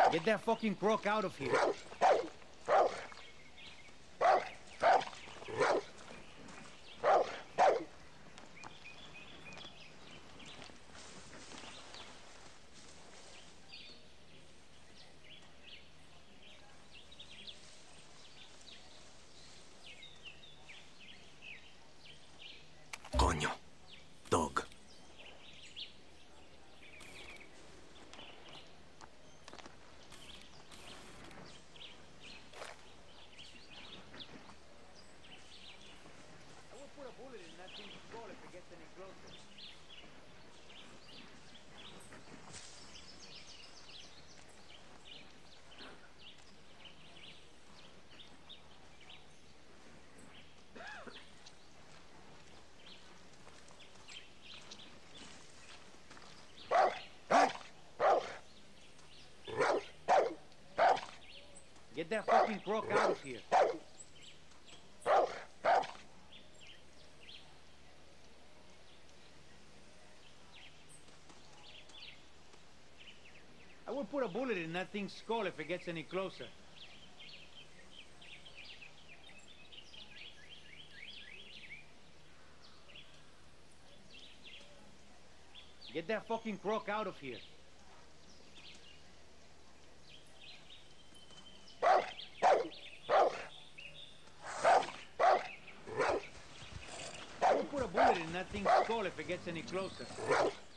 Get that fucking crook out of here. Coño. Dog. I will put a bullet in that thing's skull if it gets any closer. Get that fucking crook out of here. I will put a bullet in that thing's skull if it gets any closer. Get that fucking crook out of here. I will put a bullet in that thing's skull if it gets any closer.